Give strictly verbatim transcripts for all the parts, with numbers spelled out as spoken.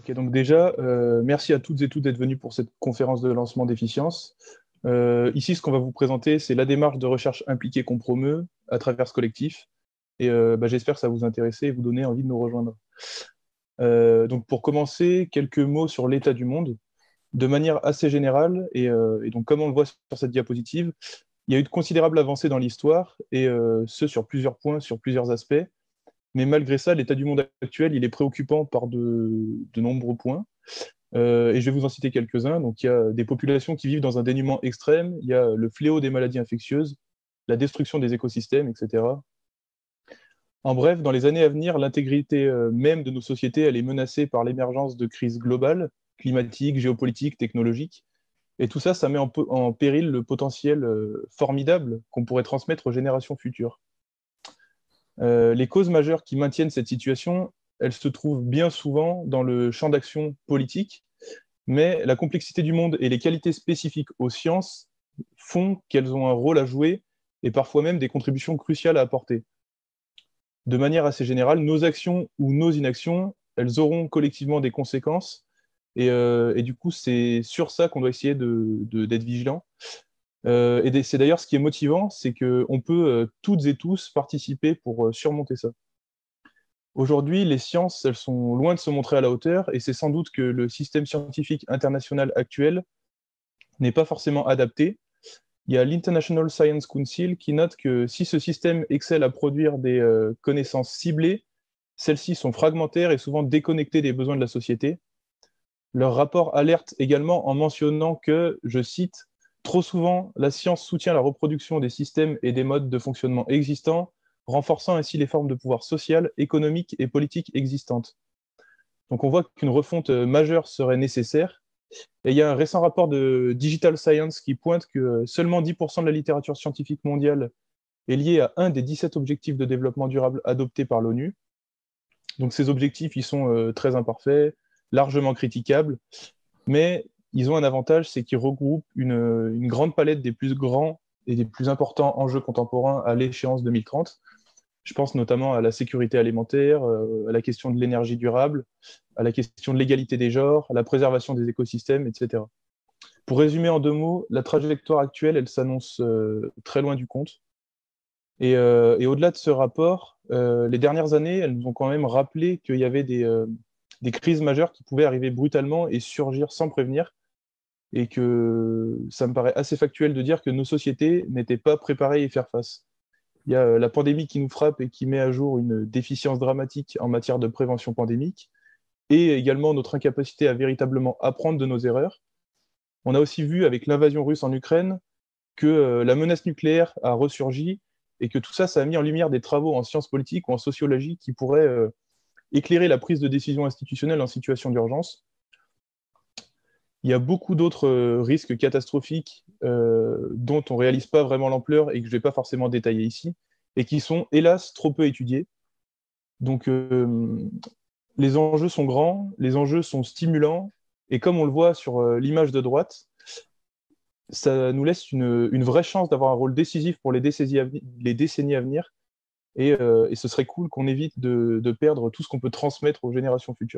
Ok, donc déjà, euh, merci à toutes et tous d'être venus pour cette conférence de lancement d'Efficience. Euh, ici, ce qu'on va vous présenter, c'est la démarche de recherche impliquée qu'on promeut à travers ce collectif. Et euh, bah, j'espère que ça va vous intéresser et vous donner envie de nous rejoindre. Euh, donc pour commencer, quelques mots sur l'état du monde. De manière assez générale, et, euh, et donc comme on le voit sur cette diapositive, il y a eu de considérables avancées dans l'histoire, et euh, ce sur plusieurs points, sur plusieurs aspects. Mais malgré ça, l'état du monde actuel, il est préoccupant par de, de nombreux points. Euh, et je vais vous en citer quelques-uns. Donc, il y a des populations qui vivent dans un dénuement extrême, il y a le fléau des maladies infectieuses, la destruction des écosystèmes, et cetera. En bref, dans les années à venir, l'intégrité euh, même de nos sociétés, elle est menacée par l'émergence de crises globales, climatiques, géopolitiques, technologiques. Et tout ça, ça met en, en péril le potentiel euh, formidable qu'on pourrait transmettre aux générations futures. Euh, les causes majeures qui maintiennent cette situation, elles se trouvent bien souvent dans le champ d'action politique, mais la complexité du monde et les qualités spécifiques aux sciences font qu'elles ont un rôle à jouer et parfois même des contributions cruciales à apporter. De manière assez générale, nos actions ou nos inactions, elles auront collectivement des conséquences, et, euh, et du coup, c'est sur ça qu'on doit essayer de, de, d'être vigilant. Euh, et c'est d'ailleurs ce qui est motivant, c'est qu'on peut euh, toutes et tous participer pour euh, surmonter ça. Aujourd'hui, les sciences, elles sont loin de se montrer à la hauteur, et c'est sans doute que le système scientifique international actuel n'est pas forcément adapté. Il y a l'International Science Council qui note que si ce système excelle à produire des euh, connaissances ciblées, celles-ci sont fragmentaires et souvent déconnectées des besoins de la société. Leur rapport alerte également en mentionnant que, je cite, trop souvent, la science soutient la reproduction des systèmes et des modes de fonctionnement existants, renforçant ainsi les formes de pouvoir social, économique et politique existantes. Donc on voit qu'une refonte majeure serait nécessaire. Et il y a un récent rapport de Digital Science qui pointe que seulement dix pour cent de la littérature scientifique mondiale est liée à un des dix-sept objectifs de développement durable adoptés par l'ONU. Donc ces objectifs, ils sont euh, très imparfaits, largement critiquables, mais ils ont un avantage, c'est qu'ils regroupent une, une grande palette des plus grands et des plus importants enjeux contemporains à l'échéance deux mille trente. Je pense notamment à la sécurité alimentaire, euh, à la question de l'énergie durable, à la question de l'égalité des genres, à la préservation des écosystèmes, et cetera. Pour résumer en deux mots, la trajectoire actuelle, elle s'annonce euh, très loin du compte. Et, euh, et au-delà de ce rapport, euh, les dernières années, elles nous ont quand même rappelé qu'il y avait des, euh, des crises majeures qui pouvaient arriver brutalement et surgir sans prévenir, et que ça me paraît assez factuel de dire que nos sociétés n'étaient pas préparées à y faire face. Il y a euh, la pandémie qui nous frappe et qui met à jour une déficience dramatique en matière de prévention pandémique, et également notre incapacité à véritablement apprendre de nos erreurs. On a aussi vu avec l'invasion russe en Ukraine que euh, la menace nucléaire a ressurgi, et que tout ça, ça a mis en lumière des travaux en sciences politiques ou en sociologie qui pourraient euh, éclairer la prise de décision institutionnelle en situation d'urgence. Il y a beaucoup d'autres euh, risques catastrophiques euh, dont on ne réalise pas vraiment l'ampleur et que je ne vais pas forcément détailler ici, et qui sont, hélas, trop peu étudiés. Donc, euh, les enjeux sont grands, les enjeux sont stimulants, et comme on le voit sur euh, l'image de droite, ça nous laisse une, une vraie chance d'avoir un rôle décisif pour les décennies à, les décennies à venir, et, euh, et ce serait cool qu'on évite de, de perdre tout ce qu'on peut transmettre aux générations futures.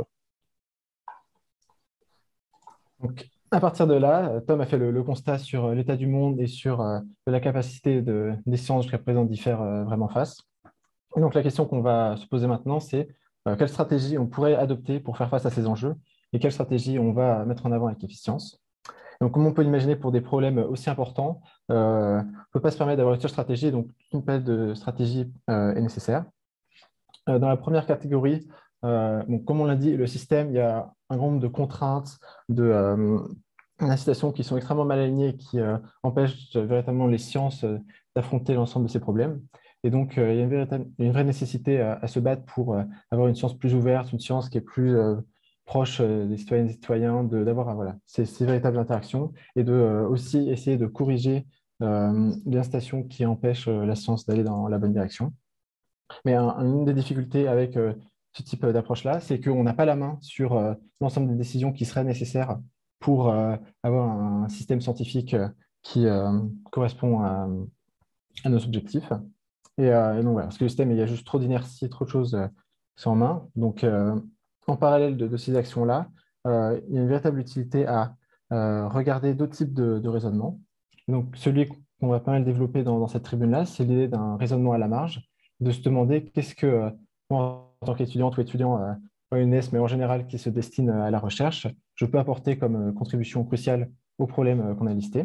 Donc, à partir de là, euh, Tom a fait le, le constat sur euh, l'état du monde et sur euh, la capacité de, des sciences jusqu'à présent d'y faire euh, vraiment face. Et donc, la question qu'on va se poser maintenant, c'est euh, quelle stratégie on pourrait adopter pour faire face à ces enjeux et quelle stratégie on va mettre en avant avec efficience. Donc, comme on peut l'imaginer pour des problèmes aussi importants, euh, on ne peut pas se permettre d'avoir une seule stratégie, donc toute une palette de stratégies euh, est nécessaire. Euh, dans la première catégorie, euh, donc, comme on l'a dit, le système, il y a un grand nombre de contraintes, de euh, incitations qui sont extrêmement mal alignées, qui euh, empêchent euh, véritablement les sciences euh, d'affronter l'ensemble de ces problèmes. Et donc, euh, il y a une, véritable, une vraie nécessité à, à se battre pour euh, avoir une science plus ouverte, une science qui est plus euh, proche euh, des citoyennes et des citoyens, d'avoir voilà, ces, ces véritables interactions et de euh, aussi essayer de corriger euh, les incitations qui empêchent euh, la science d'aller dans la bonne direction. Mais un- une des difficultés avec euh, ce type d'approche-là, c'est qu'on n'a pas la main sur euh, l'ensemble des décisions qui seraient nécessaires pour euh, avoir un système scientifique euh, qui euh, correspond à, à nos objectifs. Et, euh, et donc voilà, parce que le système, il y a juste trop d'inertie, trop de choses euh, qui sont en main. Donc, euh, en parallèle de, de ces actions-là, euh, il y a une véritable utilité à euh, regarder d'autres types de, de raisonnement. Donc, celui qu'on va pas mal développer dans, dans cette tribune-là, c'est l'idée d'un raisonnement à la marge, de se demander qu'est-ce que, euh, moi, en tant qu'étudiante ou étudiant, euh, pas une S, mais en général qui se destine à la recherche, je peux apporter comme euh, contribution cruciale aux problèmes euh, qu'on a listés.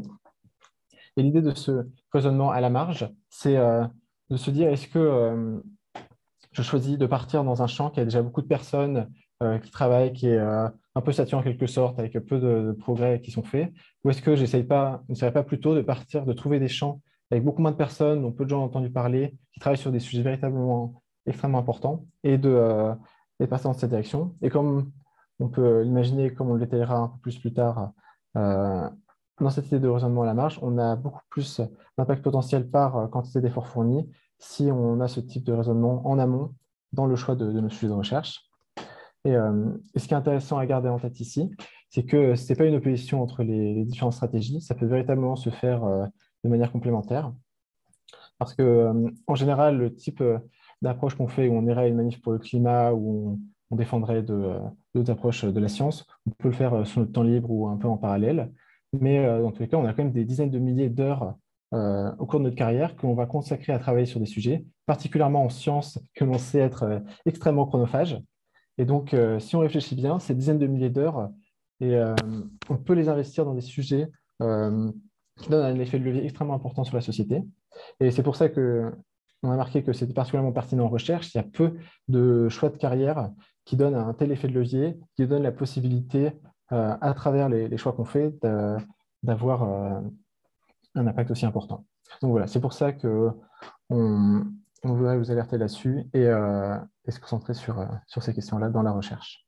Et l'idée de ce raisonnement à la marge, c'est euh, de se dire, est-ce que euh, je choisis de partir dans un champ qui a déjà beaucoup de personnes euh, qui travaillent, qui est euh, un peu saturé en quelque sorte, avec peu de, de progrès qui sont faits, ou est-ce que j'essaye pas, ne serait pas plutôt de partir, de trouver des champs avec beaucoup moins de personnes, dont peu de gens ont entendu parler, qui travaillent sur des sujets véritablement extrêmement importants, et de, euh, et de passer dans cette direction. Et comme on peut l'imaginer, comme on le détaillera un peu plus plus tard, euh, dans cette idée de raisonnement à la marge, on a beaucoup plus d'impact potentiel par euh, quantité d'efforts fournis si on a ce type de raisonnement en amont dans le choix de, de nos sujets de recherche. Et, euh, et ce qui est intéressant à garder en tête ici, c'est que ce n'est pas une opposition entre les, les différentes stratégies, ça peut véritablement se faire euh, de manière complémentaire. Parce que, euh, en général, le type euh, d'approche qu'on fait, où on irait à une manif pour le climat, où on, on défendrait de, euh, d'autres approches de la science, on peut le faire euh, sur notre temps libre ou un peu en parallèle. Mais euh, dans tous les cas, on a quand même des dizaines de milliers d'heures euh, au cours de notre carrière qu'on va consacrer à travailler sur des sujets, particulièrement en sciences que l'on sait être euh, extrêmement chronophages. Et donc, euh, si on réfléchit bien, ces dizaines de milliers d'heures, et euh, on peut les investir dans des sujets euh, qui donnent un effet de levier extrêmement important sur la société. Et c'est pour ça que on a marqué que c'était particulièrement pertinent en recherche. Il y a peu de choix de carrière qui donnent un tel effet de levier, qui donnent la possibilité, euh, à travers les, les choix qu'on fait, de, d'avoir euh, un impact aussi important. Donc voilà, c'est pour ça que on, on voudrait vous alerter là-dessus et, euh, et se concentrer sur, euh, sur ces questions-là dans la recherche.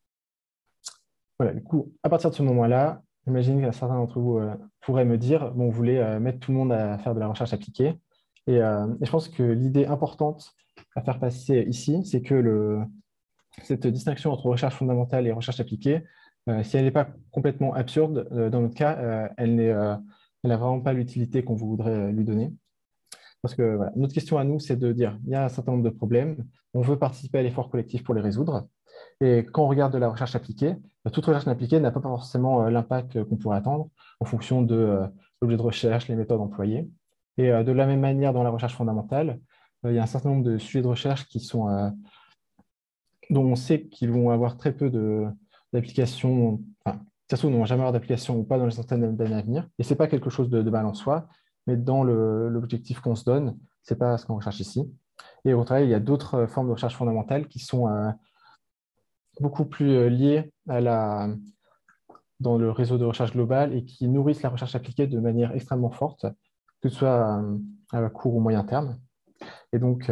Voilà, du coup, à partir de ce moment-là, j'imagine qu'un certain d'entre vous euh, pourraient me dire, bon, vous voulez euh, mettre tout le monde à faire de la recherche appliquée. Et, euh, et je pense que l'idée importante à faire passer ici, c'est que le, cette distinction entre recherche fondamentale et recherche appliquée, euh, si elle n'est pas complètement absurde, euh, dans notre cas, euh, elle n'est, euh, elle n'a vraiment pas l'utilité qu'on voudrait euh, lui donner. Parce que voilà, notre question à nous, c'est de dire, il y a un certain nombre de problèmes, on veut participer à l'effort collectif pour les résoudre. Et quand on regarde de la recherche appliquée, toute recherche appliquée n'a pas forcément euh, l'impact qu'on pourrait attendre en fonction de euh, l'objet de recherche, les méthodes employées. Et euh, de la même manière, dans la recherche fondamentale, euh, il y a un certain nombre de sujets de recherche qui sont, euh, dont on sait qu'ils vont avoir très peu d'applications, enfin, ça se trouve, n'ont jamais avoir d'application ou pas dans les centaines d'années à venir. Et ce n'est pas quelque chose de, de mal en soi, mais dans l'objectif qu'on se donne, ce n'est pas ce qu'on recherche ici. Et au contraire, il y a d'autres formes de recherche fondamentale qui sont euh, beaucoup plus euh, liées à la, dans le réseau de recherche global et qui nourrissent la recherche appliquée de manière extrêmement forte, que ce soit euh, à court ou moyen terme. Et donc,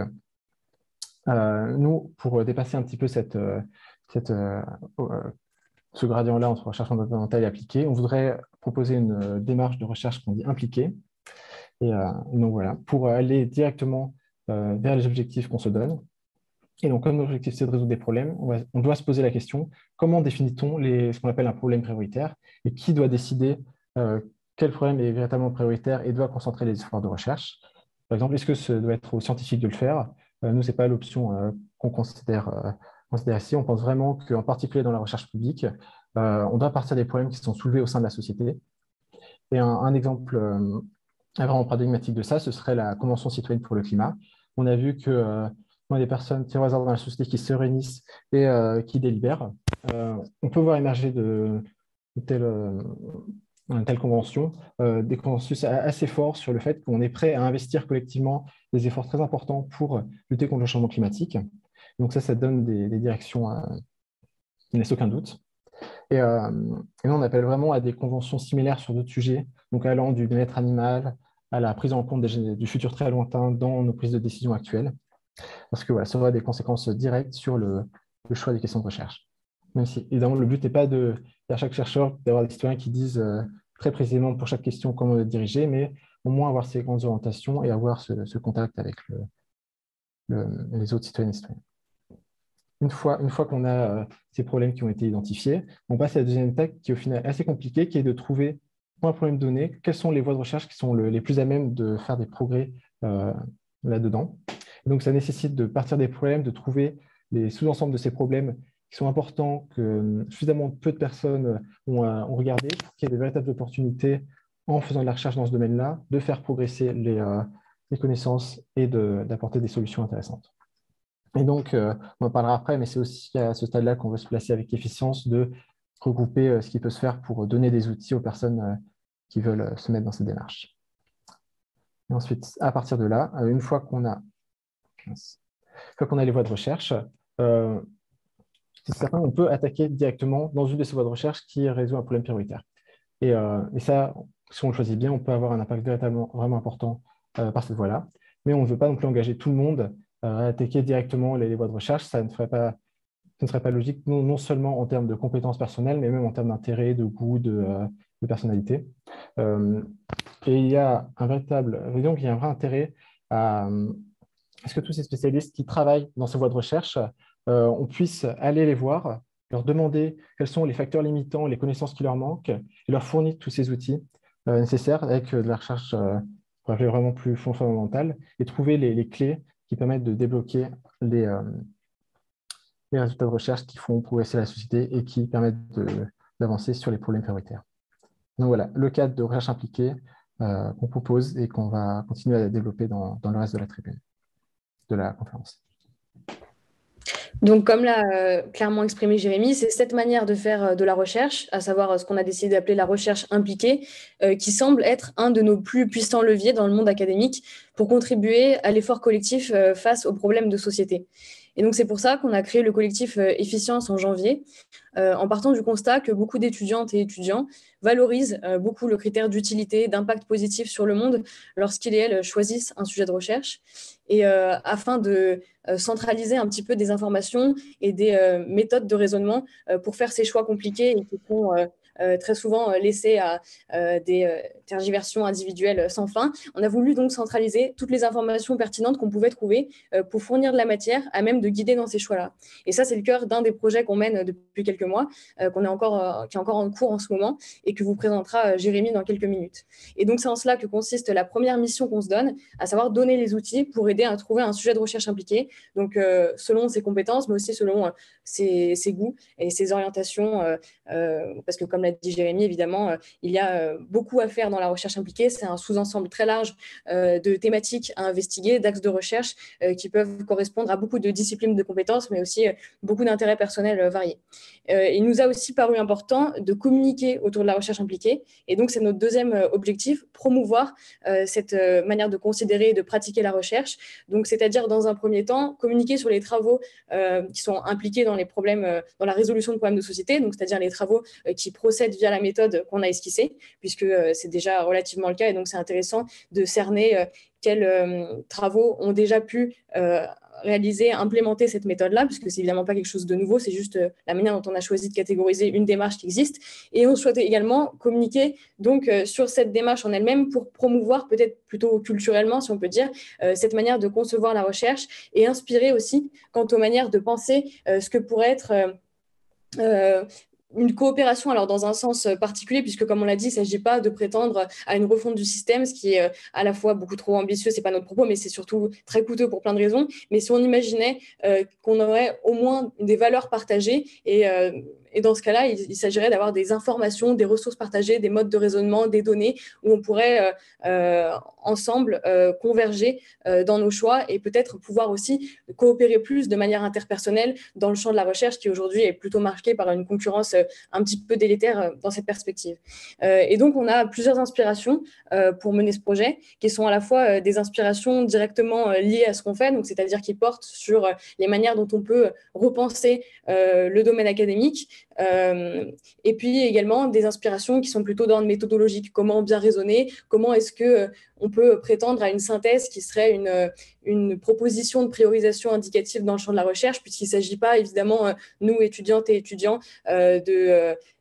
euh, nous, pour dépasser un petit peu cette, euh, cette, euh, euh, ce gradient-là entre recherche fondamentale et appliquée, on voudrait proposer une euh, démarche de recherche qu'on dit impliquée. Et euh, donc voilà, pour aller directement euh, vers les objectifs qu'on se donne. Et donc, comme l'objectif, c'est de résoudre des problèmes, on, va, on doit se poser la question, comment définit-on les, ce qu'on appelle un problème prioritaire et qui doit décider euh, quel problème est véritablement prioritaire et doit concentrer les efforts de recherche. Par exemple, est-ce que ce doit être aux scientifiques de le faire? euh, Nous, ce n'est pas l'option euh, qu'on considère, euh, considère ici. On pense vraiment qu'en particulier dans la recherche publique, euh, on doit partir des problèmes qui sont soulevés au sein de la société. Et un, un exemple euh, vraiment paradigmatique de ça, ce serait la Convention citoyenne pour le climat. On a vu que euh, quand des personnes tirées au hasard dans la société qui se réunissent et euh, qui délibèrent, euh, on peut voir émerger de, de telles, euh, une telle convention, euh, des consensus assez forts sur le fait qu'on est prêt à investir collectivement des efforts très importants pour lutter contre le changement climatique. Donc ça, ça donne des, des directions euh, qui ne laissent aucun doute. Et, euh, et nous, on appelle vraiment à des conventions similaires sur d'autres sujets, donc allant du bien-être animal à la prise en compte des, du futur très lointain dans nos prises de décision actuelles, parce que voilà, ça aura des conséquences directes sur le, le choix des questions de recherche. Même si, évidemment, le but n'est pas de, à chaque chercheur d'avoir des citoyens qui disent euh, très précisément pour chaque question comment on doit diriger, mais au moins avoir ces grandes orientations et avoir ce, ce contact avec le, le, les autres citoyennes et citoyens. Une fois, une fois qu'on a euh, ces problèmes qui ont été identifiés, on passe à la deuxième étape qui est au final assez compliquée, qui est de trouver, pour un problème donné, quelles sont les voies de recherche qui sont le, les plus à même de faire des progrès euh, là-dedans. Donc, ça nécessite de partir des problèmes, de trouver les sous-ensembles de ces problèmes qui sont importants, que suffisamment peu de personnes ont, ont regardé, qu'il y ait des véritables opportunités en faisant de la recherche dans ce domaine-là, de faire progresser les, euh, les connaissances et d'apporter des solutions intéressantes. Et donc, euh, on en parlera après, mais c'est aussi à ce stade-là qu'on veut se placer avec efficience, de regrouper euh, ce qui peut se faire pour donner des outils aux personnes euh, qui veulent euh, se mettre dans cette démarche. Et ensuite, à partir de là, euh, une fois qu'on a, une fois qu'on a les voies de recherche, euh, c'est certain, on peut attaquer directement dans une de ces voies de recherche qui résout un problème prioritaire. Et, euh, et ça, si on le choisit bien, on peut avoir un impact véritablement vraiment important euh, par cette voie-là. Mais on ne veut pas non plus engager tout le monde euh, à attaquer directement les, les voies de recherche. Ça ne ferait pas, ça ne serait pas logique, non, non seulement en termes de compétences personnelles, mais même en termes d'intérêt, de goût, de, euh, de personnalité. Euh, et il y a un véritable, donc il y a un vrai intérêt à, à ce que tous ces spécialistes qui travaillent dans ces voies de recherche, euh, on puisse aller les voir, leur demander quels sont les facteurs limitants, les connaissances qui leur manquent, et leur fournir tous ces outils euh, nécessaires avec euh, de la recherche euh, vraiment plus fondamentale, et trouver les, les clés qui permettent de débloquer les, euh, les résultats de recherche qui font progresser la société et qui permettent d'avancer sur les problèmes prioritaires. Donc voilà, le cadre de recherche impliquée euh, qu'on propose et qu'on va continuer à développer dans, dans le reste de la tribune, de la conférence. Donc, comme l'a euh, clairement exprimé Jérémy, c'est cette manière de faire euh, de la recherche, à savoir euh, ce qu'on a décidé d'appeler la recherche impliquée, euh, qui semble être un de nos plus puissants leviers dans le monde académique pour contribuer à l'effort collectif euh, face aux problèmes de société. Et donc, c'est pour ça qu'on a créé le collectif euh, Efficience en janvier, euh, en partant du constat que beaucoup d'étudiantes et étudiants valorisent euh, beaucoup le critère d'utilité, d'impact positif sur le monde lorsqu'ils et elles choisissent un sujet de recherche. Et euh, afin de euh, centraliser un petit peu des informations et des euh, méthodes de raisonnement euh, pour faire ces choix compliqués et qui sont euh, euh, très souvent euh, laissés à euh, des euh, tergiversions individuelles sans fin. On a voulu donc centraliser toutes les informations pertinentes qu'on pouvait trouver euh, pour fournir de la matière à même de guider dans ces choix-là. Et ça, c'est le cœur d'un des projets qu'on mène depuis quelques mois, euh, qu'on est encore, euh, qui est encore en cours en ce moment et que vous présentera euh, Jérémy dans quelques minutes. Et donc, c'est en cela que consiste la première mission qu'on se donne, à savoir donner les outils pour aider à trouver un sujet de recherche impliqué, donc euh, selon ses compétences, mais aussi selon euh, ses, ses goûts et ses orientations, euh, euh, parce que comme l'a dit Jérémy, évidemment, euh, il y a euh, beaucoup à faire dans la recherche impliquée. C'est un sous-ensemble très large euh, de thématiques à investiguer, d'axes de recherche euh, qui peuvent correspondre à beaucoup de disciplines de compétences, mais aussi euh, beaucoup d'intérêts personnels euh, variés. Euh, il nous a aussi paru important de communiquer autour de la recherche impliquée, et donc c'est notre deuxième euh, objectif, promouvoir euh, cette euh, manière de considérer et de pratiquer la recherche. Donc, c'est-à-dire, dans un premier temps, communiquer sur les travaux euh, qui sont impliqués dans les problèmes, euh, dans la résolution de problèmes de société, donc c'est-à-dire les travaux euh, qui procèdent via la méthode qu'on a esquissée, puisque euh, c'est déjà relativement le cas, et donc c'est intéressant de cerner euh, quels euh, travaux ont déjà pu euh, réaliser, implémenter cette méthode-là, puisque c'est évidemment pas quelque chose de nouveau, c'est juste euh, la manière dont on a choisi de catégoriser une démarche qui existe. Et on souhaite également communiquer donc euh, sur cette démarche en elle-même pour promouvoir, peut-être plutôt culturellement, si on peut dire, euh, cette manière de concevoir la recherche et inspirer aussi quant aux manières de penser euh, ce que pourrait être euh, euh, une coopération, alors dans un sens particulier, puisque comme on l'a dit, il ne s'agit pas de prétendre à une refonte du système, ce qui est à la fois beaucoup trop ambitieux, ce n'est pas notre propos, mais c'est surtout très coûteux pour plein de raisons. Mais si on imaginait euh, qu'on aurait au moins des valeurs partagées, et, euh, et dans ce cas-là, il, il s'agirait d'avoir des informations, des ressources partagées, des modes de raisonnement, des données, où on pourrait euh, euh, ensemble euh, converger euh, dans nos choix et peut-être pouvoir aussi coopérer plus de manière interpersonnelle dans le champ de la recherche, qui aujourd'hui est plutôt marqué par une concurrence un petit peu délétère dans cette perspective. Euh, et donc, on a plusieurs inspirations euh, pour mener ce projet, qui sont à la fois euh, des inspirations directement euh, liées à ce qu'on fait, donc c'est-à-dire qui portent sur euh, les manières dont on peut repenser euh, le domaine académique, euh, et puis également des inspirations qui sont plutôt d'ordre méthodologique. Comment bien raisonner, comment est-ce que euh, on peut prétendre à une synthèse qui serait une, une proposition de priorisation indicative dans le champ de la recherche, puisqu'il ne s'agit pas, évidemment, nous, étudiantes et étudiants, euh, de,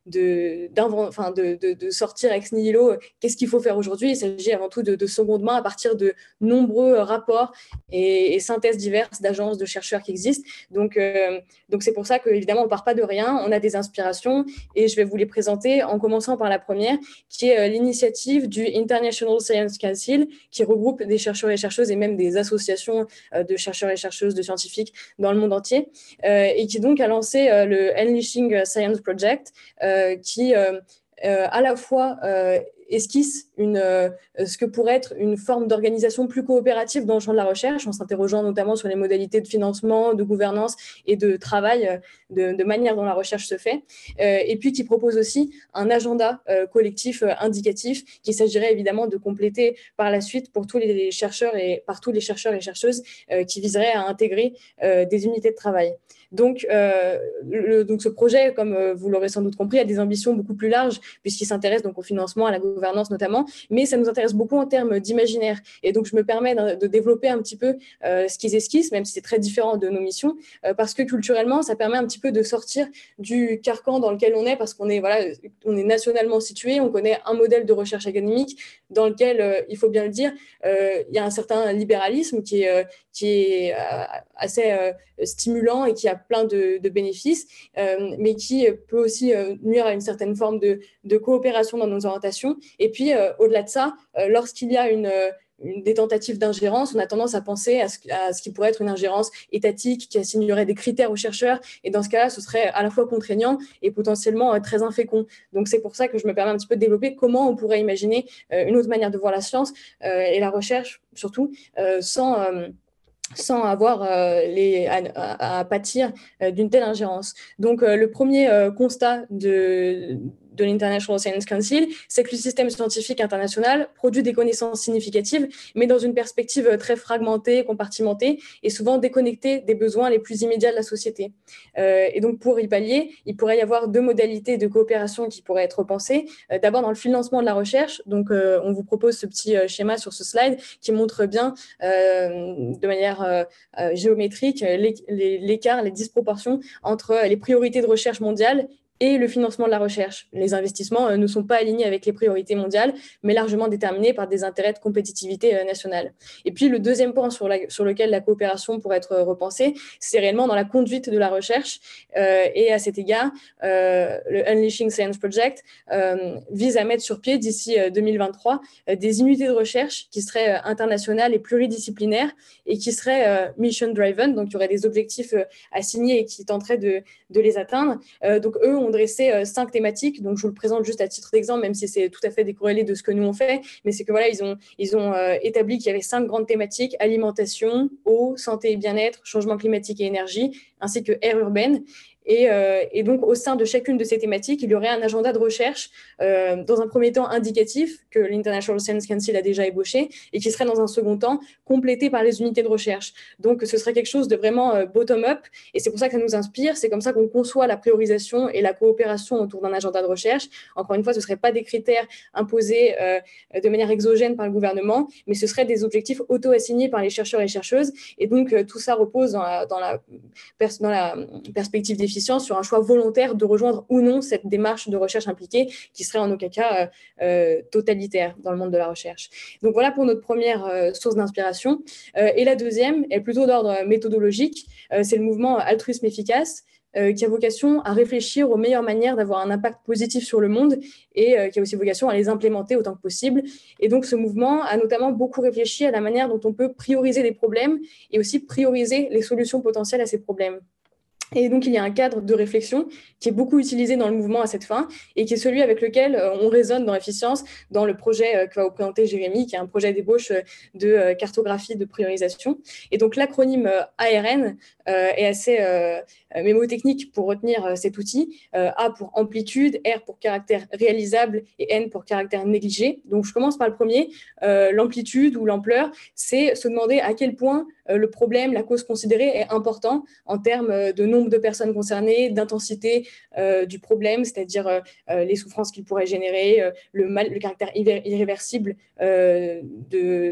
de, enfin de, de, de sortir ex nihilo qu'est-ce qu'il faut faire aujourd'hui. Il s'agit avant tout de, de seconde main à partir de nombreux rapports et, et synthèses diverses d'agences, de chercheurs qui existent. Donc, euh, donc c'est pour ça qu'évidemment, on ne part pas de rien, on a des inspirations et je vais vous les présenter en commençant par la première, qui est euh, l'initiative du International Science Council, qui regroupe des chercheurs et chercheuses et même des associations euh, de chercheurs et chercheuses, de scientifiques dans le monde entier, euh, et qui donc a lancé euh, le Unleashing Science Project, euh, qui euh, euh, à la fois euh, esquisse une, euh, ce que pourrait être une forme d'organisation plus coopérative dans le champ de la recherche, en s'interrogeant notamment sur les modalités de financement, de gouvernance et de travail, de, de manière dont la recherche se fait, euh, et puis qui propose aussi un agenda euh, collectif euh, indicatif qu'il s'agirait évidemment de compléter par la suite pour tous les chercheurs et par tous les chercheurs et chercheuses euh, qui viseraient à intégrer euh, des unités de travail. Donc, euh, le, donc ce projet, comme euh, vous l'aurez sans doute compris, a des ambitions beaucoup plus larges puisqu'il s'intéresse donc au financement, à la gouvernance notamment, mais ça nous intéresse beaucoup en termes d'imaginaire. Et donc, je me permets de, de développer un petit peu euh, ce qu'ils esquissent, même si c'est très différent de nos missions, euh, parce que culturellement, ça permet un petit peu de sortir du carcan dans lequel on est, parce qu'on est, voilà, on est nationalement situé, on connaît un modèle de recherche académique dans lequel, euh, il faut bien le dire, euh, il y a un certain libéralisme qui est, euh, qui est euh, assez euh, stimulant et qui a plein de, de bénéfices, euh, mais qui peut aussi euh, nuire à une certaine forme de, de coopération dans nos orientations. Et puis, euh, au-delà de ça, euh, lorsqu'il y a une, une, des tentatives d'ingérence, on a tendance à penser à ce, à ce qui pourrait être une ingérence étatique qui assignerait des critères aux chercheurs. Et dans ce cas-là, ce serait à la fois contraignant et potentiellement euh, très infécond. Donc, c'est pour ça que je me permets un petit peu de développer comment on pourrait imaginer euh, une autre manière de voir la science euh, et la recherche, surtout, euh, sans... Euh, sans avoir euh, les, à, à pâtir euh, d'une telle ingérence. Donc, euh, le premier euh, constat de, de l'International Science Council, c'est que le système scientifique international produit des connaissances significatives, mais dans une perspective très fragmentée, compartimentée, et souvent déconnectée des besoins les plus immédiats de la société. Euh, et donc, pour y pallier, il pourrait y avoir deux modalités de coopération qui pourraient être pensées. Euh, d'abord, dans le financement de la recherche. Donc, euh, on vous propose ce petit euh, schéma sur ce slide qui montre bien euh, de manière euh, euh, géométrique l'écart, les, les disproportions entre les priorités de recherche mondiale et le financement de la recherche. Les investissements euh, ne sont pas alignés avec les priorités mondiales, mais largement déterminés par des intérêts de compétitivité euh, nationale. Et puis, le deuxième point sur, la, sur lequel la coopération pourrait être repensée, c'est réellement dans la conduite de la recherche. Euh, et à cet égard, euh, le Unleashing Science Project euh, vise à mettre sur pied, d'ici euh, deux mille vingt-trois, euh, des unités de recherche qui seraient euh, internationales et pluridisciplinaires et qui seraient euh, mission-driven, donc il y aurait des objectifs euh, assignés et qui tenteraient de, de les atteindre. Euh, donc, eux, ont dressé euh, cinq thématiques, donc je vous le présente juste à titre d'exemple, même si c'est tout à fait décorrélé de ce que nous on fait, mais c'est que voilà, ils ont, ils ont euh, établi qu'il y avait cinq grandes thématiques: alimentation, eau, santé et bien-être, changement climatique et énergie, ainsi que aire urbaine. Et, euh, et donc, au sein de chacune de ces thématiques, il y aurait un agenda de recherche, euh, dans un premier temps indicatif, que l'International Science Council a déjà ébauché, et qui serait dans un second temps complété par les unités de recherche. Donc, ce serait quelque chose de vraiment euh, bottom-up, et c'est pour ça que ça nous inspire, c'est comme ça qu'on conçoit la priorisation et la coopération autour d'un agenda de recherche. Encore une fois, ce ne seraient pas des critères imposés euh, de manière exogène par le gouvernement, mais ce seraient des objectifs auto-assignés par les chercheurs et chercheuses, et donc euh, tout ça repose dans la, dans la, pers dans la perspective des sur un choix volontaire de rejoindre ou non cette démarche de recherche impliquée qui serait en aucun cas euh, totalitaire dans le monde de la recherche. Donc voilà pour notre première euh, source d'inspiration. Euh, et la deuxième est plutôt d'ordre méthodologique. Euh, c'est le mouvement Altruisme Efficace, Euh, qui a vocation à réfléchir aux meilleures manières d'avoir un impact positif sur le monde et euh, qui a aussi vocation à les implémenter autant que possible. Et donc, ce mouvement a notamment beaucoup réfléchi à la manière dont on peut prioriser des problèmes et aussi prioriser les solutions potentielles à ces problèmes. Et donc, il y a un cadre de réflexion qui est beaucoup utilisé dans le mouvement à cette fin et qui est celui avec lequel on raisonne dans Efficience, dans le projet que va vous présenter Jérémy, qui est un projet d'ébauche de cartographie de priorisation. Et donc, l'acronyme A R N est assez mémotechnique pour retenir cet outil. A pour amplitude, R pour caractère réalisable et N pour caractère négligé. Donc, je commence par le premier. L'amplitude ou l'ampleur, c'est se demander à quel point le problème, la cause considérée est important en termes de nombre de personnes concernées, d'intensité euh, du problème, c'est-à-dire euh, les souffrances qu'il pourrait générer, euh, le, mal, le caractère irréversible euh, de,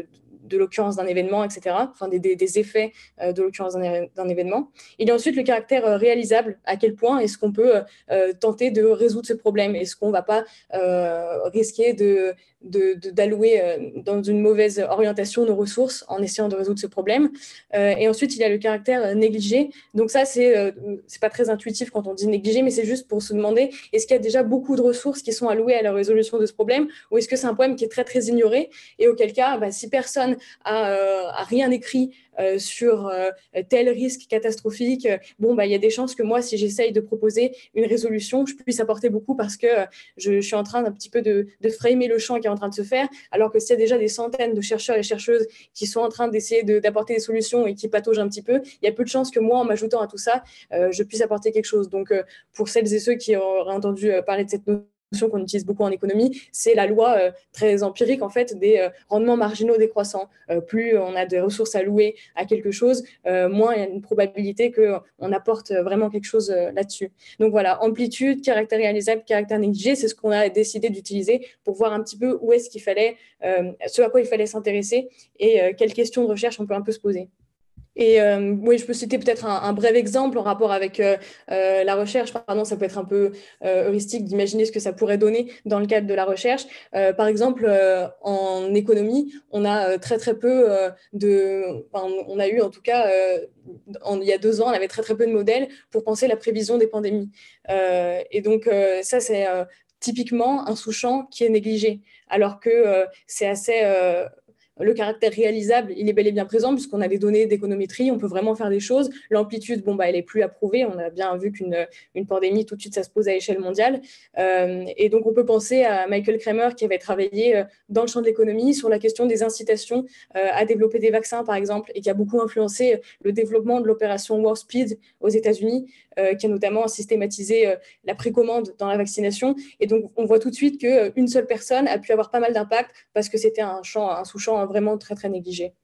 de l'occurrence d'un événement, et cetera, enfin des, des, des effets euh, de l'occurrence d'un, d'un événement. Il y a ensuite le caractère euh, réalisable, à quel point est-ce qu'on peut euh, tenter de résoudre ce problème, est-ce qu'on ne va pas euh, risquer de, de, de, d'allouer euh, dans une mauvaise orientation nos ressources en essayant de résoudre ce problème. Euh, et ensuite, il y a le caractère négligé. Donc ça, c'est euh, c'est pas très intuitif quand on dit négligé, mais c'est juste pour se demander, est-ce qu'il y a déjà beaucoup de ressources qui sont allouées à la résolution de ce problème, ou est-ce que c'est un problème qui est très, très ignoré, et auquel cas, bah, si personne a, euh, a rien écrit euh, sur euh, tel risque catastrophique, euh, bon, bah, il y a des chances que moi, si j'essaye de proposer une résolution, je puisse apporter beaucoup parce que euh, je, je suis en train d'un petit peu de, de framer le champ qui est en train de se faire, alors que s'il y a déjà des centaines de chercheurs et chercheuses qui sont en train d'essayer de, d'apporter des solutions et qui pataugent un petit peu, il y a peu de chances que moi, en m'ajoutant à tout ça, euh, je puisse apporter quelque chose. Donc, euh, pour celles et ceux qui auraient entendu euh, parler de cette notion qu'on utilise beaucoup en économie, c'est la loi euh, très empirique en fait des euh, rendements marginaux décroissants. Euh, plus on a de ressources allouées à quelque chose, euh, moins il y a une probabilité qu'on apporte vraiment quelque chose euh, là-dessus. Donc voilà, amplitude, caractère réalisable, caractère négligé, c'est ce qu'on a décidé d'utiliser pour voir un petit peu où est-ce qu'il fallait, euh, ce à quoi il fallait s'intéresser et euh, quelles questions de recherche on peut un peu se poser. Et euh, oui, je peux citer peut-être un, un bref exemple en rapport avec euh, euh, la recherche. Pardon, ça peut être un peu euh, heuristique d'imaginer ce que ça pourrait donner dans le cadre de la recherche. Euh, par exemple, euh, en économie, on a euh, très très peu euh, de, enfin, on a eu en tout cas, euh, en, il y a deux ans, on avait très très peu de modèles pour penser la prévision des pandémies. Euh, et donc euh, ça, c'est euh, typiquement un sous-champ qui est négligé, alors que euh, c'est assez euh, le caractère réalisable, il est bel et bien présent puisqu'on a des données d'économétrie, on peut vraiment faire des choses. L'amplitude, bon, bah, elle est plus approuvée. On a bien vu qu'une une pandémie, tout de suite, ça se pose à échelle mondiale. Euh, et donc, on peut penser à Michael Kramer qui avait travaillé euh, dans le champ de l'économie sur la question des incitations euh, à développer des vaccins, par exemple, et qui a beaucoup influencé le développement de l'opération Warp Speed aux États-Unis, euh, qui a notamment systématisé euh, la précommande dans la vaccination. Et donc, on voit tout de suite qu'une seule personne a pu avoir pas mal d'impact parce que c'était un champ, un sous-champ vraiment très, très négligé.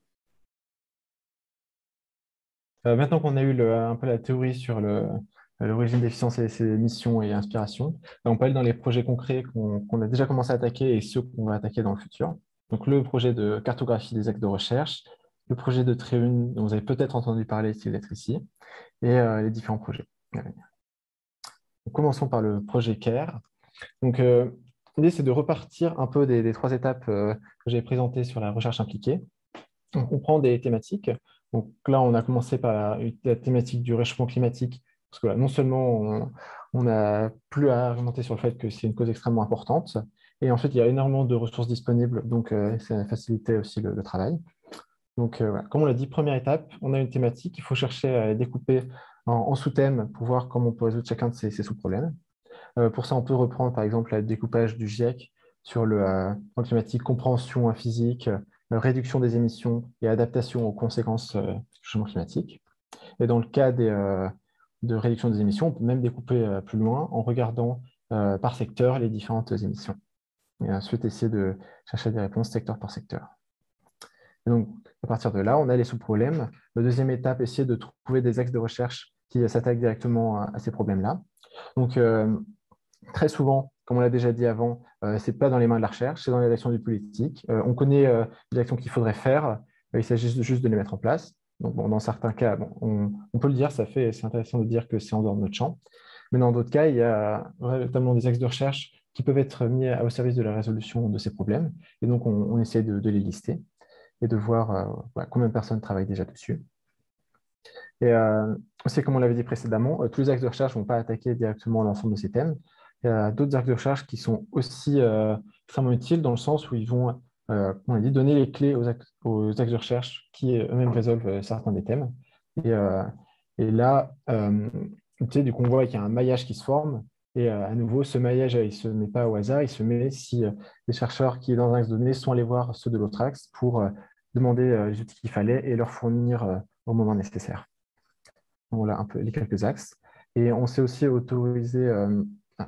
Euh, maintenant qu'on a eu le- un peu la théorie sur le- l'origine des déficience et ses missions et inspirations, on peut aller dans les projets concrets qu'on qu'on a déjà commencé à attaquer et ceux qu'on va attaquer dans le futur. Donc, le projet de cartographie des axes de recherche, le projet de Tréune, dont vous avez peut-être entendu parler s'il est ici, et euh, les différents projets. Donc, commençons par le projet CARE. Donc, euh, l'idée, c'est de repartir un peu des, des trois étapes euh, que j'ai présentées sur la recherche impliquée. On comprend des thématiques. Donc là, on a commencé par la, la thématique du réchauffement climatique, parce que là, non seulement on, on a plus à argumenter sur le fait que c'est une cause extrêmement importante, et ensuite, il y a énormément de ressources disponibles, donc euh, ça facilitait aussi le, le travail. Donc, euh, voilà. Comme on l'a dit, première étape, on a une thématique, il faut chercher à les découper en, en sous-thèmes pour voir comment on peut résoudre chacun de ces, ces sous-problèmes. Euh, pour ça, on peut reprendre par exemple le découpage du GIEC sur le, euh, la thématique compréhension en physique, euh, réduction des émissions et adaptation aux conséquences euh, du changement climatique. Et dans le cas des, euh, de réduction des émissions, on peut même découper euh, plus loin en regardant euh, par secteur les différentes émissions. Et ensuite, essayer de chercher des réponses secteur par secteur. Et donc, à partir de là, on a les sous-problèmes. La deuxième étape, essayer de trouver des axes de recherche qui s'attaquent directement à, à ces problèmes-là. Donc, euh, très souvent, comme on l'a déjà dit avant, euh, ce n'est pas dans les mains de la recherche, c'est dans les actions du politique. Euh, on connaît euh, les actions qu'il faudrait faire, euh, il s'agit juste de les mettre en place. Donc, bon, dans certains cas, bon, on, on peut le dire, ça fait, c'est intéressant de dire que c'est en dehors de notre champ. Mais dans d'autres cas, il y a notamment des axes de recherche qui peuvent être mis au service de la résolution de ces problèmes. Et donc, on, on essaie de, de les lister et de voir euh, voilà, combien de personnes travaillent déjà dessus. Et euh, aussi, comme on l'avait dit précédemment, euh, tous les axes de recherche ne vont pas attaquer directement l'ensemble de ces thèmes. Il y a d'autres axes de recherche qui sont aussi euh, extrêmement utiles dans le sens où ils vont, euh, on a dit, donner les clés aux axes, aux axes de recherche qui eux-mêmes résolvent euh, certains des thèmes. Et, euh, et là, euh, tu sais, du coup, on voit qu'il y a un maillage qui se forme. Et euh, à nouveau, ce maillage, il ne se met pas au hasard, il se met si euh, les chercheurs qui, dans un axe donné, sont allés voir ceux de l'autre axe pour euh, demander euh, les outils qu'il fallait et leur fournir euh, au moment nécessaire. Voilà un peu les quelques axes. Et on s'est aussi autorisé euh,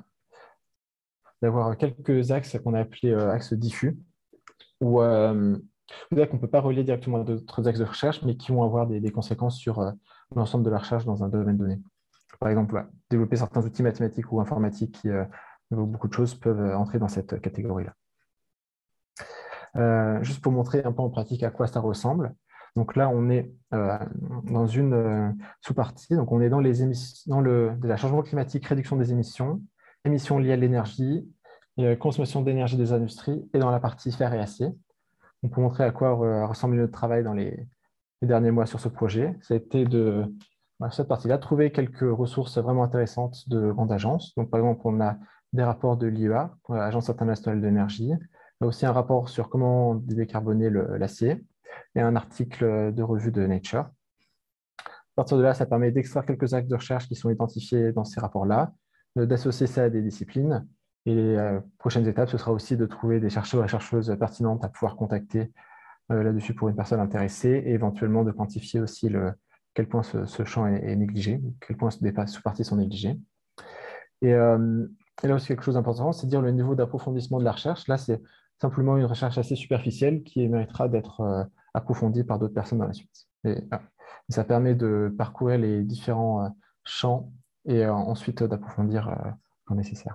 d'avoir quelques axes qu'on a appelés euh, axes diffus, où euh, qu'on ne peut pas relier directement à d'autres axes de recherche, mais qui vont avoir des, des conséquences sur euh, l'ensemble de la recherche dans un domaine donné. Par exemple, voilà, développer certains outils mathématiques ou informatiques qui, euh, beaucoup de choses peuvent entrer dans cette catégorie-là. Euh, juste pour montrer un peu en pratique à quoi ça ressemble. Donc là, on est euh, dans une euh, sous-partie. Donc on est dans les émissions, dans le déjà, changement climatique, réduction des émissions, émissions liées à l'énergie, et, euh, consommation d'énergie des industries, et dans la partie fer et acier. Donc, pour montrer à quoi euh, ressemble notre travail dans les, les derniers mois sur ce projet, ça a été de, dans cette partie-là, trouver quelques ressources vraiment intéressantes de grandes agences. Donc par exemple, on a des rapports de l'I E A, l'Agence internationale de l'énergie, aussi un rapport sur comment décarboner l'acier, et un article de revue de Nature. À partir de là, ça permet d'extraire quelques axes de recherche qui sont identifiés dans ces rapports-là, d'associer ça à des disciplines. Et les euh, prochaines étapes, ce sera aussi de trouver des chercheurs et chercheuses pertinentes à pouvoir contacter euh, là-dessus pour une personne intéressée, et éventuellement de quantifier aussi le, quel point ce, ce champ est, est négligé, quel point des sous-parties sont négligées. Et, euh, et là aussi, quelque chose d'important, c'est dire le niveau d'approfondissement de la recherche. Là, c'est simplement une recherche assez superficielle qui méritera d'être euh, approfondie par d'autres personnes dans la suite. Et, ah, et ça permet de parcourir les différents euh, champs et euh, ensuite d'approfondir euh, quand nécessaire.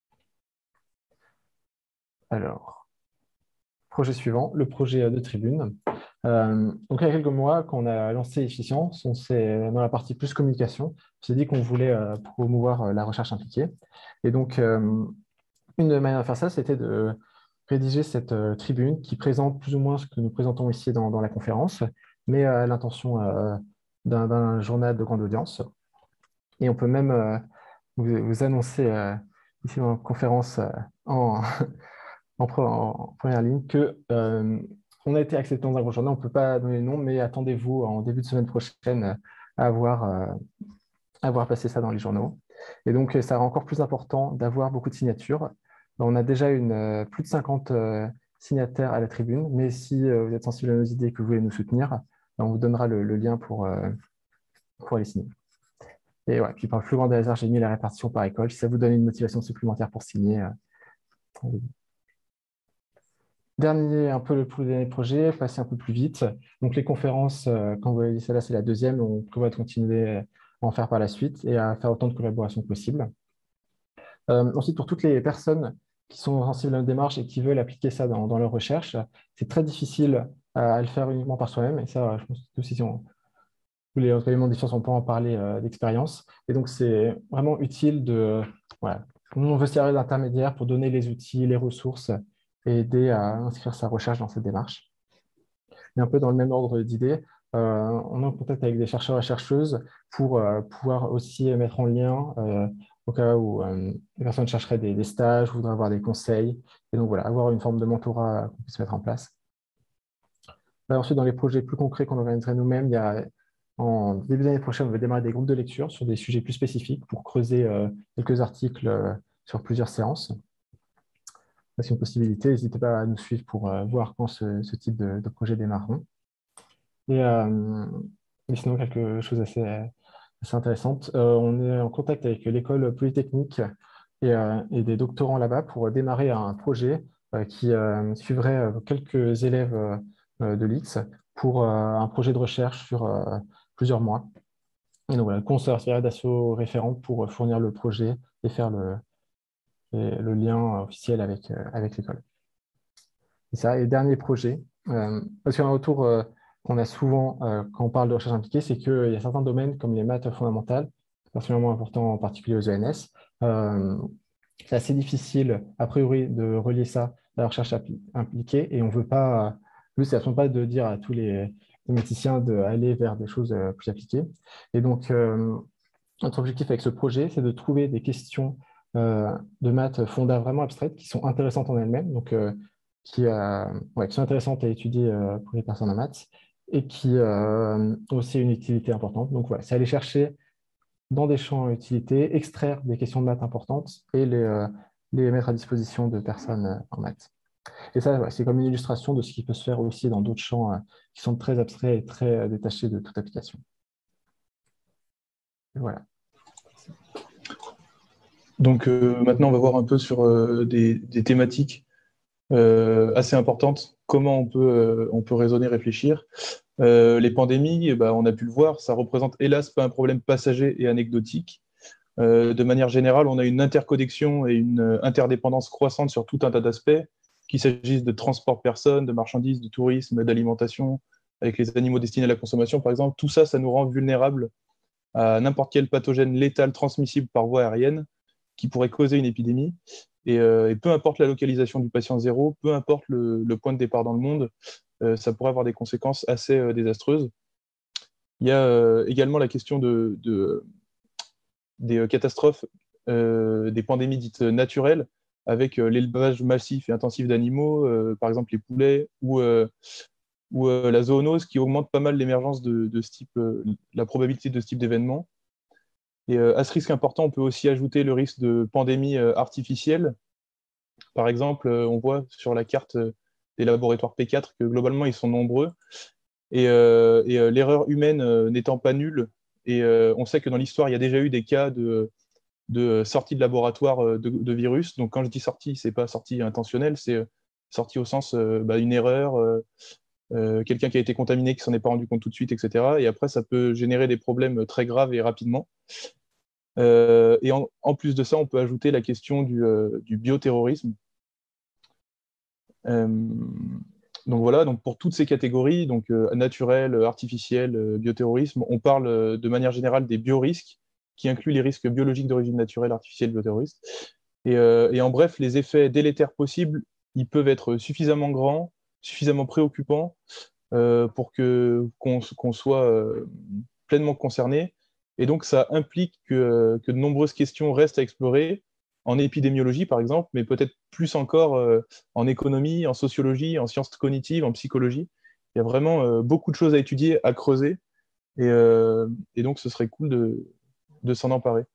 Alors, projet suivant, le projet de tribune. Euh, donc, il y a quelques mois, quand on a lancé Efficience, on s'est, dans la partie plus communication, on s'est dit qu'on voulait euh, promouvoir euh, la recherche impliquée. Et donc, euh, une manière de faire ça, c'était de rédiger cette euh, tribune qui présente plus ou moins ce que nous présentons ici dans, dans la conférence, mais à l'intention euh, d'un journal de grande audience. Et on peut même euh, vous, vous annoncer euh, ici dans la conférence euh, en, en, en, première ligne que euh, on a été accepté dans un grand journal. On ne peut pas donner le nom, mais attendez-vous en début de semaine prochaine à avoir, euh, à avoir passé ça dans les journaux. Et donc, ça rend encore plus important d'avoir beaucoup de signatures. On a déjà une, euh, plus de cinquante euh, signataires à la tribune, mais si euh, vous êtes sensible à nos idées et que vous voulez nous soutenir, on vous donnera le, le lien pour, euh, pour aller signer. Et ouais, puis par le plus grand des hasards, j'ai mis la répartition par école. Si ça vous donne une motivation supplémentaire pour signer. Euh, Dernier, un peu le pour le dernier projet, passer un peu plus vite. Donc les conférences, euh, quand vous voyez celle-là, c'est la deuxième. On prévoit de continuer à en faire par la suite et à faire autant de collaborations que possible. Euh, ensuite, pour toutes les personnes qui sont sensibles à notre démarche et qui veulent appliquer ça dans, dans leur recherche, c'est très difficile à, à le faire uniquement par soi-même. Et ça, je pense que si on, tous les autres éléments de déficience, on peut en parler euh, d'expérience. Et donc, c'est vraiment utile de... Voilà. On veut servir d'intermédiaire pour donner les outils, les ressources et aider à inscrire sa recherche dans cette démarche. Et un peu dans le même ordre d'idées, euh, on est en contact avec des chercheurs et chercheuses pour euh, pouvoir aussi mettre en lien euh, au cas où euh, les personnes chercheraient des, des stages, voudraient avoir des conseils, et donc voilà, avoir une forme de mentorat qu'on puisse mettre en place. Là, ensuite, dans les projets plus concrets qu'on organiserait nous-mêmes, il y a, en début d'année prochaine, on va démarrer des groupes de lecture sur des sujets plus spécifiques pour creuser euh, quelques articles euh, sur plusieurs séances. C'est une possibilité, n'hésitez pas à nous suivre pour euh, voir quand ce, ce type de, de projet démarreront. Et, euh, et sinon, quelque chose d'assez assez intéressante, euh, on est en contact avec l'école polytechnique et, euh, et des doctorants là-bas pour démarrer un projet euh, qui euh, suivrait euh, quelques élèves euh, de l'I X pour euh, un projet de recherche sur euh, plusieurs mois. Et donc voilà, qu'on servirait d'assaut référent pour fournir le projet et faire le, et le lien officiel avec, euh, avec l'école. Et ça, et dernier projet, euh, parce qu'un retour euh, qu'on a souvent euh, quand on parle de recherche impliquée, c'est qu'il y a certains domaines comme les maths fondamentales, particulièrement importants en particulier aux E N S, euh, c'est assez difficile, a priori, de relier ça à la recherche impliquée, et on ne veut pas, le but, c'est absolument pas de dire à tous les mathématiciens d'aller vers des choses euh, plus appliquées. Et donc, euh, notre objectif avec ce projet, c'est de trouver des questions euh, de maths fondamentales vraiment abstraites qui sont intéressantes en elles-mêmes, donc euh, qui, euh, ouais, qui sont intéressantes à étudier euh, pour les personnes en maths et qui euh, ont aussi une utilité importante. Donc voilà, c'est aller chercher dans des champs à utilité, extraire des questions de maths importantes et les, euh, les mettre à disposition de personnes euh, en maths. Et ça, ouais, c'est comme une illustration de ce qui peut se faire aussi dans d'autres champs euh, qui sont très abstraits et très euh, détachés de toute application. Et voilà. Donc euh, maintenant, on va voir un peu sur euh, des, des thématiques euh, assez importantes, comment on peut, euh, on peut raisonner, réfléchir. Euh, les pandémies, eh ben, on a pu le voir, ça représente hélas pas un problème passager et anecdotique. Euh, de manière générale, on a une interconnexion et une interdépendance croissante sur tout un tas d'aspects. qu'il s'agisse de transport de personnes, de marchandises, de tourisme, d'alimentation, avec les animaux destinés à la consommation, par exemple. Tout ça, ça nous rend vulnérables à n'importe quel pathogène létal transmissible par voie aérienne qui pourrait causer une épidémie. Et, euh, et peu importe la localisation du patient zéro, peu importe le, le point de départ dans le monde, euh, ça pourrait avoir des conséquences assez euh, désastreuses. Il y a euh, également la question de, de, des euh, catastrophes, euh, des pandémies dites naturelles, avec euh, l'élevage massif et intensif d'animaux, euh, par exemple les poulets, ou, euh, ou euh, la zoonose, qui augmente pas mal l'émergence de, de ce type, euh, la probabilité de ce type d'événement. Et euh, à ce risque important, on peut aussi ajouter le risque de pandémies euh, artificielles. Par exemple, euh, on voit sur la carte euh, des laboratoires P quatre que globalement, ils sont nombreux. Et, euh, et euh, l'erreur humaine euh, n'étant pas nulle, et euh, on sait que dans l'histoire, il y a déjà eu des cas de, de sortie de laboratoire euh, de, de virus. Donc quand je dis sortie, c'est pas sortie intentionnelle, c'est euh, sortie au sens euh, bah, une erreur, euh, euh, quelqu'un qui a été contaminé, qui s'en est pas rendu compte tout de suite, et cetera. Et après, ça peut générer des problèmes très graves et rapidement. Euh, et en, en, plus de ça, on peut ajouter la question du, euh, du bioterrorisme. Euh, donc voilà, donc pour toutes ces catégories, donc euh, naturel, artificiel, euh, bioterrorisme, on parle euh, de manière générale des biorisques, qui incluent les risques biologiques d'origine naturelle, artificielle, bioterroriste. Et, euh, et en bref, les effets délétères possibles, ils peuvent être suffisamment grands, suffisamment préoccupants euh, pour que, qu'on, qu'on soit euh, pleinement concerné. Et donc, ça implique que, que de nombreuses questions restent à explorer, en épidémiologie, par exemple, mais peut-être plus encore euh, en économie, en sociologie, en sciences cognitives, en psychologie. Il y a vraiment euh, beaucoup de choses à étudier, à creuser. Et, euh, et donc, ce serait cool de, de s'en emparer.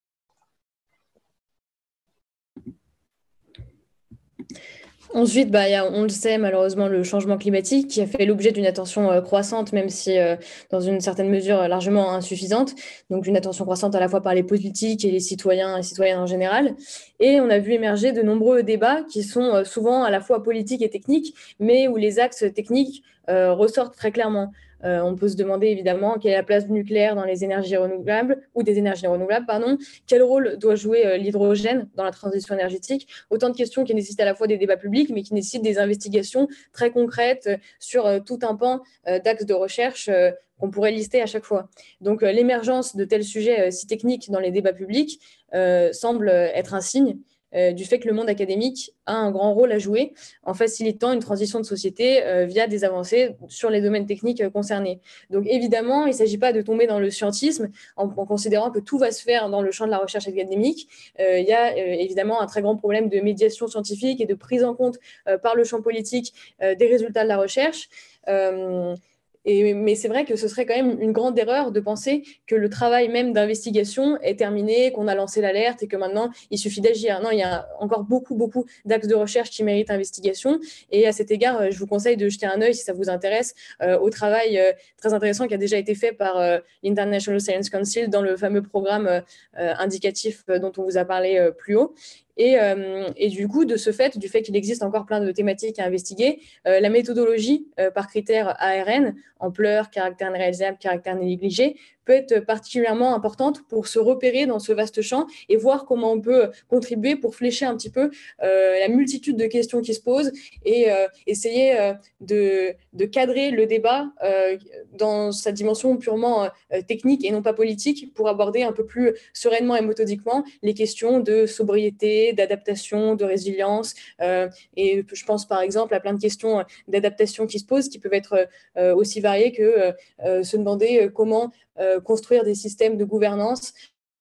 Ensuite, bah, y a, on le sait, malheureusement, le changement climatique qui a fait l'objet d'une attention euh, croissante, même si euh, dans une certaine mesure euh, largement insuffisante. Donc, une attention croissante à la fois par les politiques et les citoyens et citoyennes en général. Et on a vu émerger de nombreux débats qui sont euh, souvent à la fois politiques et techniques, mais où les axes techniques euh, ressortent très clairement. Euh, on peut se demander évidemment quelle est la place du nucléaire dans les énergies renouvelables ou des énergies renouvelables, pardon. Quel rôle doit jouer euh, l'hydrogène dans la transition énergétique? Autant de questions qui nécessitent à la fois des débats publics, mais qui nécessitent des investigations très concrètes euh, sur euh, tout un pan euh, d'axes de recherche euh, qu'on pourrait lister à chaque fois. Donc euh, l'émergence de tels sujets euh, si techniques dans les débats publics euh, semble être un signe Euh, du fait que le monde académique a un grand rôle à jouer en facilitant une transition de société euh, via des avancées sur les domaines techniques euh, concernés. Donc évidemment, il ne s'agit pas de tomber dans le scientisme en, en considérant que tout va se faire dans le champ de la recherche académique. Euh, il y a euh, évidemment un très grand problème de médiation scientifique et de prise en compte euh, par le champ politique euh, des résultats de la recherche. Euh, Et, mais c'est vrai que ce serait quand même une grande erreur de penser que le travail même d'investigation est terminé, qu'on a lancé l'alerte et que maintenant il suffit d'agir. Non, il y a encore beaucoup, beaucoup d'axes de recherche qui méritent investigation. Et à cet égard, je vous conseille de jeter un œil, si ça vous intéresse, euh, au travail euh, très intéressant qui a déjà été fait par euh, l'International Science Council dans le fameux programme euh, indicatif dont on vous a parlé euh, plus haut. Et, euh, et du coup, de ce fait, du fait qu'il existe encore plein de thématiques à investiguer, euh, la méthodologie euh, par critère A R N, ampleur, caractère réalisable, caractère négligé, peut être particulièrement importante pour se repérer dans ce vaste champ et voir comment on peut contribuer pour flécher un petit peu euh, la multitude de questions qui se posent et euh, essayer euh, de, de cadrer le débat euh, dans sa dimension purement euh, technique et non pas politique pour aborder un peu plus sereinement et méthodiquement les questions de sobriété, d'adaptation, de résilience. Euh, et je pense par exemple à plein de questions d'adaptation qui se posent qui peuvent être euh, aussi variées que euh, se demander comment Euh, construire des systèmes de gouvernance,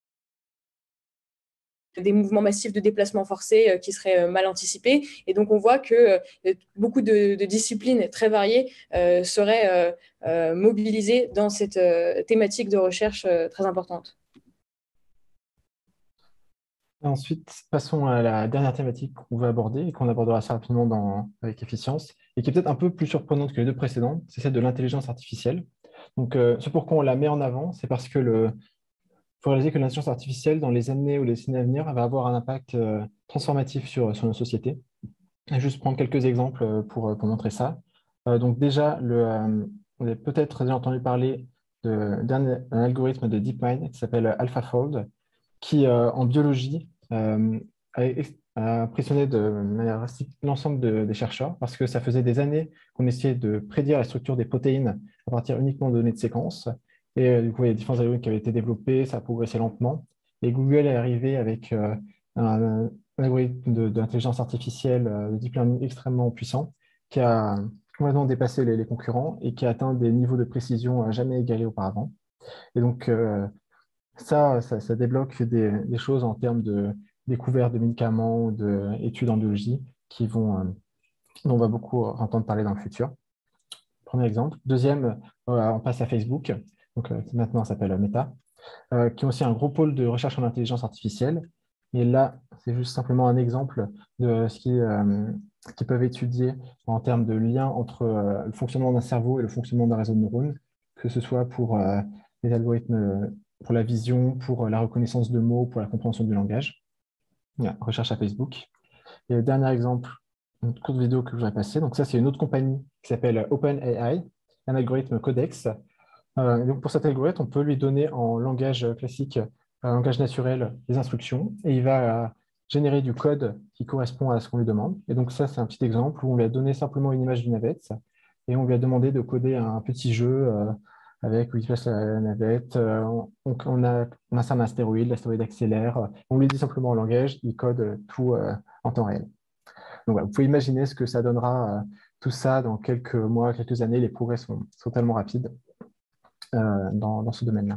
des mouvements massifs de déplacement forcé euh, qui seraient euh, mal anticipés. Et donc, on voit que euh, beaucoup de, de disciplines très variées euh, seraient euh, euh, mobilisées dans cette euh, thématique de recherche euh, très importante. Ensuite, passons à la dernière thématique qu'on va aborder et qu'on abordera assez rapidement dans, avec efficience et qui est peut-être un peu plus surprenante que les deux précédentes, c'est celle de l'intelligence artificielle. Donc, euh, ce pourquoi on la met en avant, c'est parce que le, faut réaliser que l'intelligence artificielle, dans les années ou les décennies à venir, va avoir un impact euh, transformatif sur, sur nos sociétés. Je vais juste prendre quelques exemples euh, pour, pour montrer ça. Euh, donc déjà, le, euh, vous avez peut-être déjà entendu parler d'un algorithme de DeepMind qui s'appelle AlphaFold, qui euh, en biologie euh, a a impressionné de manière drastique l'ensemble de- des chercheurs parce que ça faisait des années qu'on essayait de prédire la structure des protéines à partir uniquement de données de séquences. Et euh, du coup, il y a différents algorithmes qui avaient été développés, ça a progressé lentement. Et Google est arrivé avec euh, un, un algorithme de- d'intelligence artificielle, euh, de deep learning extrêmement puissant, qui a complètement dépassé les, les concurrents et qui a atteint des niveaux de précision euh, jamais égalés auparavant. Et donc, euh, ça, ça, ça débloque des, des choses en termes de découverte de médicaments ou d'études en biologie qui vont, euh, dont on va beaucoup entendre parler dans le futur. Premier exemple. Deuxième, euh, on passe à Facebook, donc euh, qui maintenant s'appelle Meta, euh, qui est aussi un gros pôle de recherche en intelligence artificielle. Et là, c'est juste simplement un exemple de ce qui, euh, ce qu'ils peuvent étudier en termes de lien entre euh, le fonctionnement d'un cerveau et le fonctionnement d'un réseau de neurones, que ce soit pour euh, les algorithmes, euh, pour la vision, pour euh, la reconnaissance de mots, pour la compréhension du langage. Voilà, recherche à Facebook. Et le dernier exemple, une courte vidéo que je voudrais passer. Donc ça, c'est une autre compagnie qui s'appelle OpenAI, un algorithme Codex. Euh, donc pour cet algorithme, on peut lui donner en langage classique, un langage naturel, des instructions, et il va euh, générer du code qui correspond à ce qu'on lui demande. Et donc ça, c'est un petit exemple où on lui a donné simplement une image d'une navette, et on lui a demandé de coder un petit jeu euh, avec où il place la, la navette, euh, on, on, a, on insère un astéroïde, l'astéroïde accélère, on lui dit simplement en langage, il code tout euh, en temps réel. Donc voilà, vous pouvez imaginer ce que ça donnera, euh, tout ça dans quelques mois, quelques années, les progrès sont, sont tellement rapides euh, dans, dans ce domaine-là.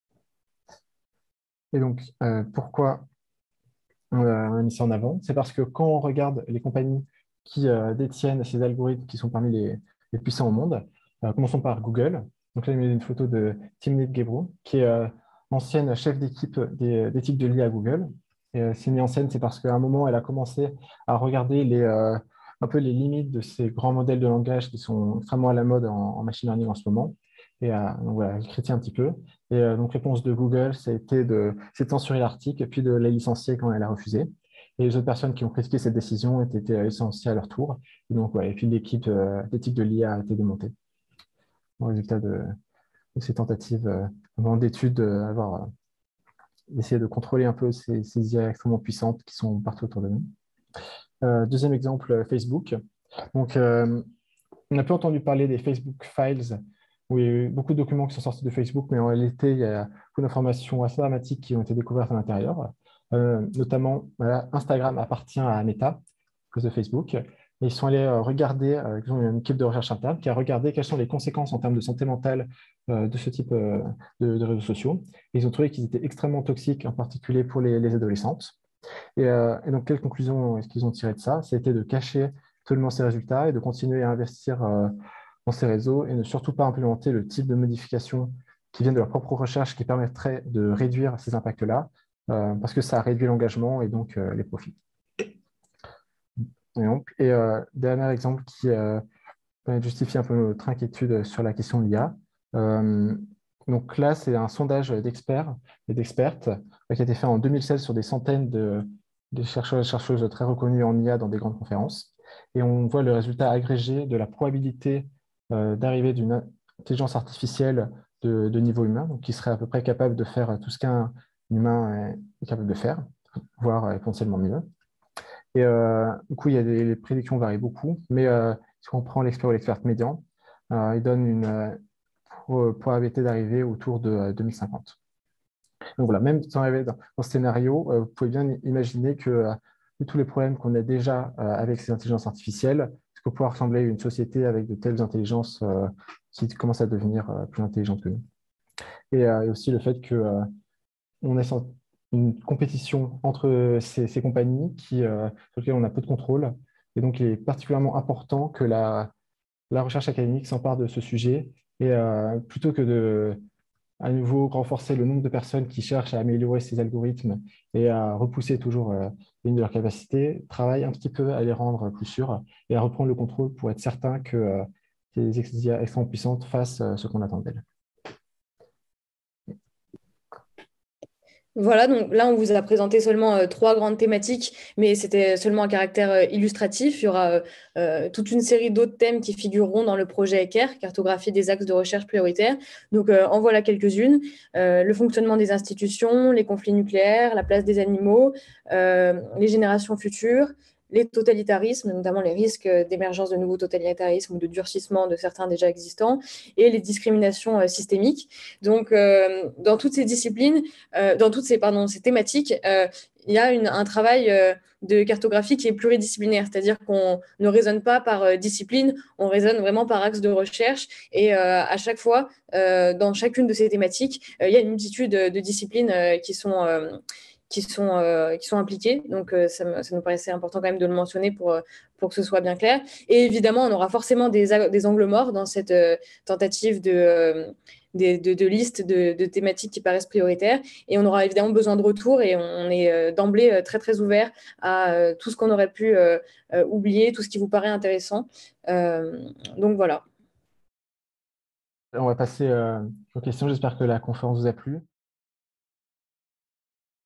Et donc, euh, pourquoi on a, on a mis ça en avant? C'est parce que quand on regarde les compagnies qui euh, détiennent ces algorithmes qui sont parmi les, les puissants au monde, euh, commençons par Google. Donc là, il y a une photo de Timnit Gebru, qui est euh, ancienne chef d'équipe des- d'éthique de l'I A à Google. Et euh, c'est mis en scène, c'est parce qu'à un moment, elle a commencé à regarder les, euh, un peu les limites de ces grands modèles de langage qui sont extrêmement à la mode en, en machine learning en ce moment. Et euh, donc voilà, elle critique un petit peu. Et euh, donc, réponse de Google, ça a été de, c'est de censurer l'article, puis de la licencier quand elle a refusé. Et les autres personnes qui ont critiqué cette décision ont été licenciées à leur tour. Et donc, ouais, et puis l'équipe euh, d'éthique de l'I A a été démontée au résultat de, de ces tentatives euh, d'études, euh, avoir euh, essayé de contrôler un peu ces, ces I A extrêmement puissantes qui sont partout autour de nous. Euh, deuxième exemple, euh, Facebook. Donc, euh, on a peu entendu parler des Facebook Files, où il y a eu beaucoup de documents qui sont sortis de Facebook, mais en réalité, il y a beaucoup d'informations assez dramatiques qui ont été découvertes à l'intérieur. Euh, notamment, voilà, Instagram appartient à Meta, à cause de Facebook. Et ils sont allés euh, regarder, euh, ils ont une équipe de recherche interne qui a regardé quelles sont les conséquences en termes de santé mentale euh, de ce type euh, de, de réseaux sociaux. Et ils ont trouvé qu'ils étaient extrêmement toxiques, en particulier pour les, les adolescentes. Et, euh, et donc, quelle conclusion est-ce qu'ils ont tiré de ça? C'était de cacher absolument ces résultats et de continuer à investir euh, dans ces réseaux et ne surtout pas implémenter le type de modifications qui viennent de leur propre recherche qui permettraient de réduire ces impacts-là, euh, parce que ça réduit l'engagement et donc euh, les profits. Et, donc, et euh, dernier exemple qui euh, justifie un peu notre inquiétude sur la question de l'I A. Euh, donc là, c'est un sondage d'experts et d'expertes euh, qui a été fait en deux mille seize sur des centaines de, de chercheurs et chercheuses très reconnus en I A dans des grandes conférences. Et on voit le résultat agrégé de la probabilité euh, d'arrivée d'une intelligence artificielle de, de niveau humain, donc qui serait à peu près capable de faire tout ce qu'un humain est capable de faire, voire euh, potentiellement mieux. Et euh, du coup, il y a des, les prédictions varient beaucoup, mais euh, si on prend l'expert ou l'experte médian, euh, il donne une euh, probabilité d'arriver autour de euh, deux mille cinquante. Donc voilà, même sans arriver dans, dans ce scénario, euh, vous pouvez bien imaginer que euh, tous les problèmes qu'on a déjà euh, avec ces intelligences artificielles, ce qu'on peut ressembler à une société avec de telles intelligences euh, qui commencent à devenir euh, plus intelligentes que nous. Et, euh, et aussi le fait que euh, on ait une compétition entre ces, ces compagnies qui, euh, sur lesquelles on a peu de contrôle. Et donc, il est particulièrement important que la, la recherche académique s'empare de ce sujet et euh, plutôt que de à nouveau renforcer le nombre de personnes qui cherchent à améliorer ces algorithmes et à repousser toujours euh, une de leurs capacités, travaille un petit peu à les rendre plus sûrs et à reprendre le contrôle pour être certain que euh, ces I A extrêmement puissantes fassent euh, ce qu'on attend d'elles. Voilà, donc là, on vous a présenté seulement euh, trois grandes thématiques, mais c'était seulement un caractère euh, illustratif. Il y aura euh, euh, toute une série d'autres thèmes qui figureront dans le projet ECARE, cartographie des axes de recherche prioritaires. Donc, euh, en voilà quelques-unes. Euh, le fonctionnement des institutions, les conflits nucléaires, la place des animaux, euh, les générations futures, les totalitarismes, notamment les risques d'émergence de nouveaux totalitarismes ou de durcissement de certains déjà existants, et les discriminations euh, systémiques. Donc, euh, dans toutes ces disciplines, euh, dans toutes ces, pardon, ces thématiques, euh, il y a une, un travail euh, de cartographie qui est pluridisciplinaire, c'est-à-dire qu'on ne raisonne pas par euh, discipline, on raisonne vraiment par axe de recherche. Et euh, à chaque fois, euh, dans chacune de ces thématiques, euh, il y a une multitude de, de disciplines euh, qui sont euh, qui sont, euh, qui sont impliqués. Donc, euh, ça, me, ça nous paraissait important quand même de le mentionner pour, euh, pour que ce soit bien clair. Et évidemment, on aura forcément des, des angles morts dans cette euh, tentative de, euh, de, de, de liste de, de thématiques qui paraissent prioritaires. Et on aura évidemment besoin de retour et on est euh, d'emblée euh, très, très ouvert à euh, tout ce qu'on aurait pu euh, euh, oublier, tout ce qui vous paraît intéressant. Euh, donc, voilà. On va passer euh, aux questions. J'espère que la conférence vous a plu.